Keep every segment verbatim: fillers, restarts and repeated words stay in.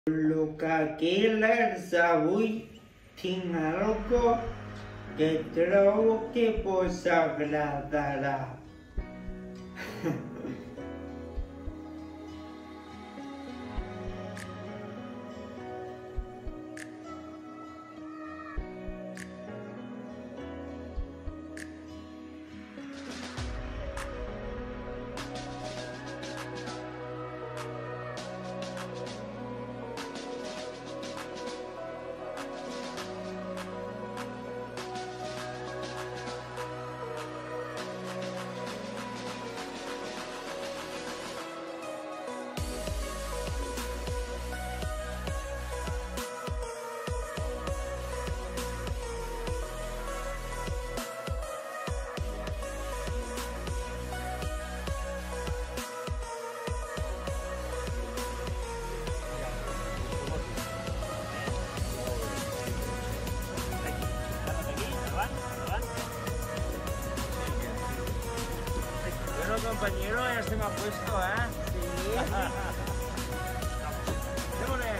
Luka Killers avui tinc algo que trobo que vos agradarà. Compañero, ya se me ha puesto, ¿eh? Sí. Démosle.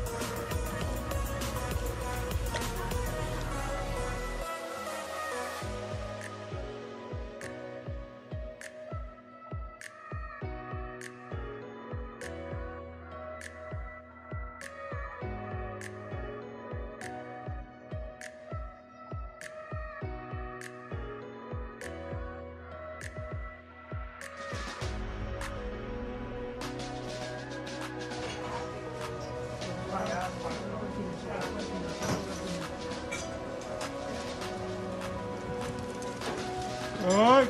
Ay.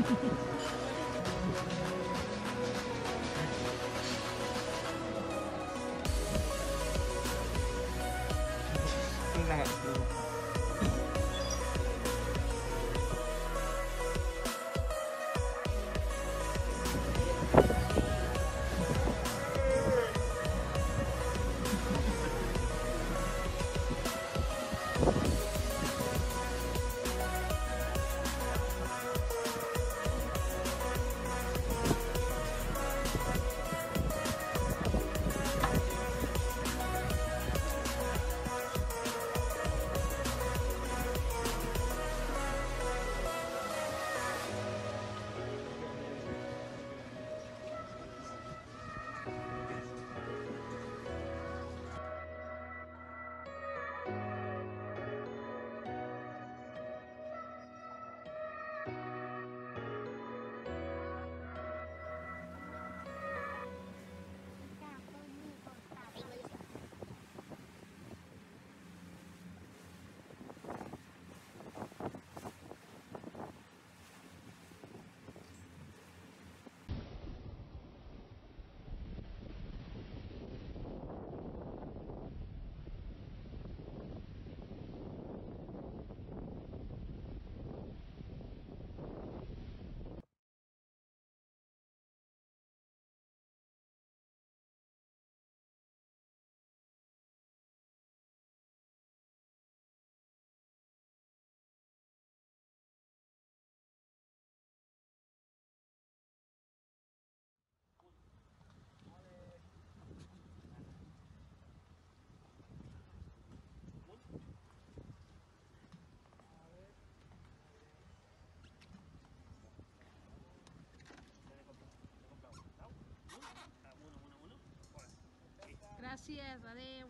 Gràcies, adeu.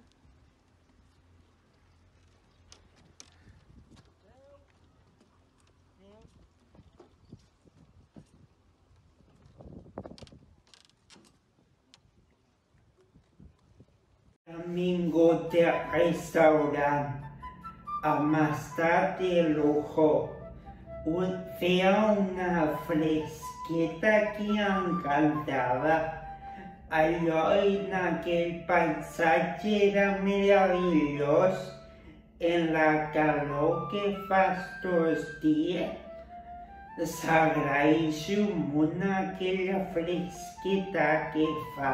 Hem vingut al restaurant amb estat de lujo. Feia una fresqueta que encantava. Allò en aquell paisatge era meravellós. En la calor que fas tots dies, s'agraeix un munt aquella fresqueta que fa.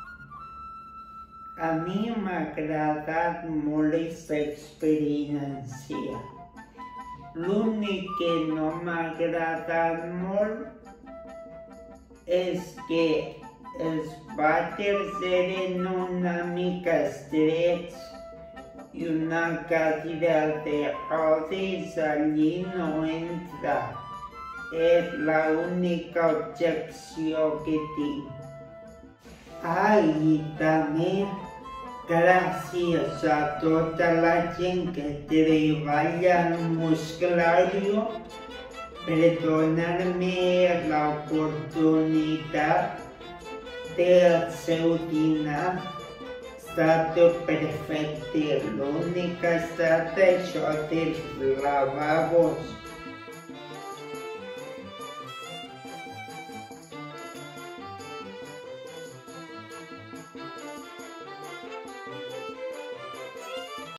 A mi m'ha agradat molt aquesta experiència. L'únic que no m'ha agradat molt és que Els vàters eren una mica estrets i una cadira de rodes allí no entra. És l'única objecció que tinc. Ah, i també gràcies a tota la gent que treballa al musclario per donar-me l'oportunitat del seu dinar. Ha estat perfecte. L'únic que ha estat això dels lavabos.